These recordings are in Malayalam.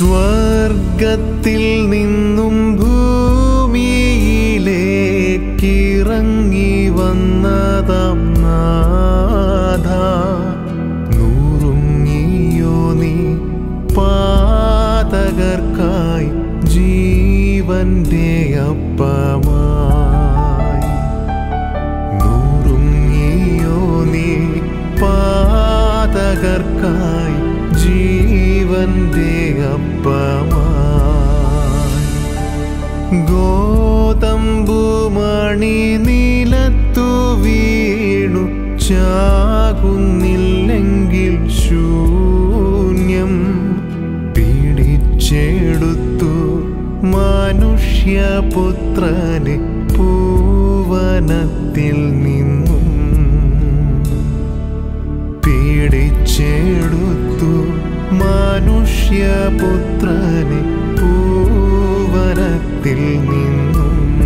സ്വർഗത്തിൽ നിന്നും ഭൂമിയിലേക്കിറങ്ങി വന്നതാം നാഥ, നുറുങ്ങിയോ നീ പാതകർക്കായി ജീവന്റെ അപ്പമായി. നുറുങ്ങിയോ നീ പാതകർക്കായി ജീവന്റെ അപ്പമായി. ഗോതമ്പുമണി നിലത്തു വീണു ചാകുന്നില്ലെങ്കിൽ ശൂന്യം, പിടിച്ചെടുത്തു മനുഷ്യപുത്രനെ പൂവനത്തിൽ നിന്നും. പിടിച്ചെടുത്തു മനുഷ്യപുത്രനെ പൂവനത്തിൽ നിന്നും.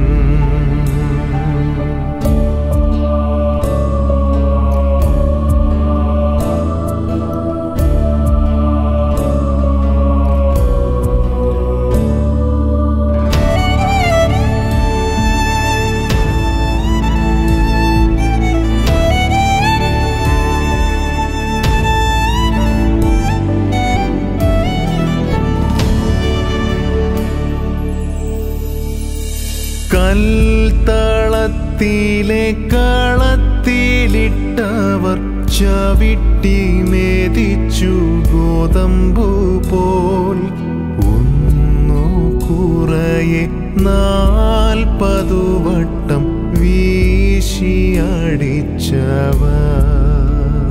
കൽത്തളത്തിലെ കളത്തിലിട്ടവർ ചവിട്ടി മേദിച്ചു ഗോതമ്പു പോൽ. ഒന്നു കുറയെ 40 വട്ടം വീശിയടിച്ചവർ.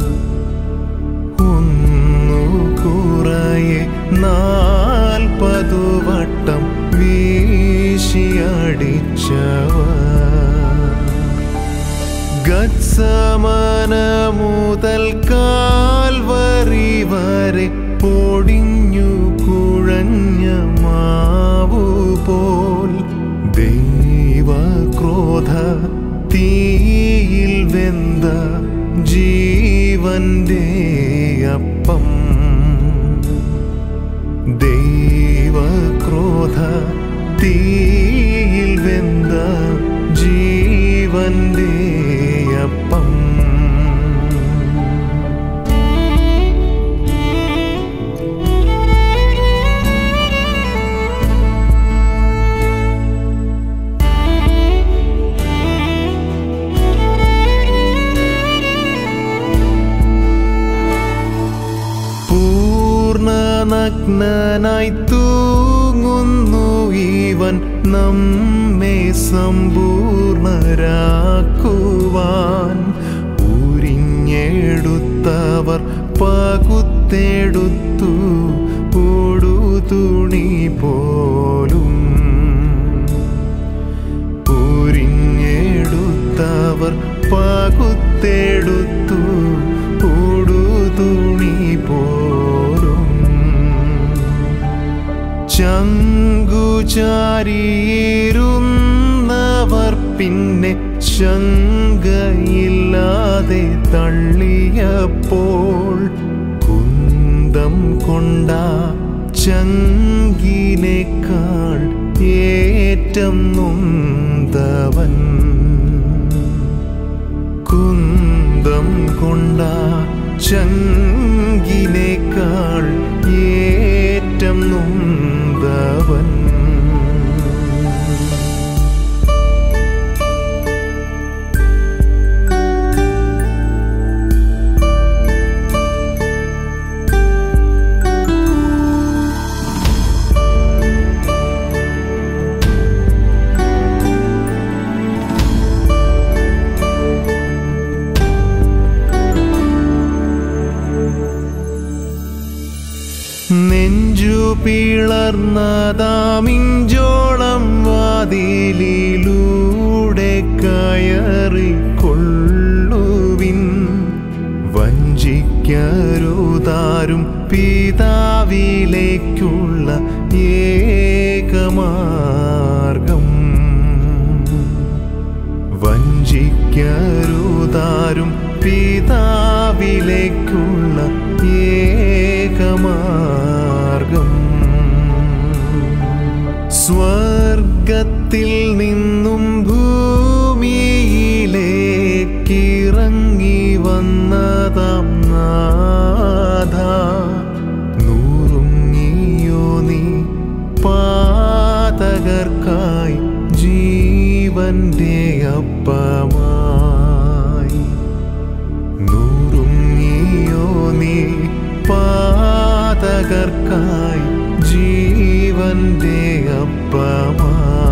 ഒന്നു കുറയെ 40 വട്ടം വീശിയടിച്ചവർ. ഗത്സമന മുതൽ കാൽവരി വരെ പൊടിഞ്ഞു കുഴഞ്ഞ മാവുപോൽ. ദൈവക്രോധ തീയിൽ വെന്ത ജീവന്റെ അപ്പം. ദൈവക്രോധ തീയിൽ വെന്ത ജീവന്റെ അപ്പം. പൂർണ്ണനഗ്നനായി തൂങ്ങുന്നു ഇവൻ, നമ്മെ സമ്പൂർണരാക്കുവാൻ. ഉരിഞ്ഞെടുത്തവർ പകുത്തെടുത്തു ഉടുതുണി പോലും. ഉരിഞ്ഞെടുത്തവർ പകുത്തെടുത്തു ഉടുതുണി പോലും. ചങ്കുചാരിയിരുന്നവർ പിന്നെ ശങ്കയില്ലാതെ തള്ളിയപ്പോൾ. കുന്തം കൊണ്ട ചങ്കിനേക്കാൾ ഏറ്റം നൊന്തവൻ. കുന്തം കൊണ്ട ചങ്കിനേക്കാൾ ഏറ്റം നൊന്തവൻ. നെഞ്ചു പിളർന്നതാമിഞ്ചോളം വാതിലിലൂടെ കയറിക്കൊള്ളുവിൻ. വഞ്ചിക്കരുതാരും പിതാവിലേക്കുള്ള ഏകമാർഗം. വഞ്ചിക്കരുതാരും പിതാവിലേക്കുള്ള ഏകമാർഗം. സ്വർഗത്തിൽ നിന്നും ഭൂമിയിലേക്കിറങ്ങി വന്നതാം നാഥ, നുറുങ്ങിയോ നീ പാതകർക്കായി ജീവന്റെ അപ്പമായി. നുറുങ്ങിയോ നീ പാതകർക്കായി ജീവന്റെ അപ്പമായി.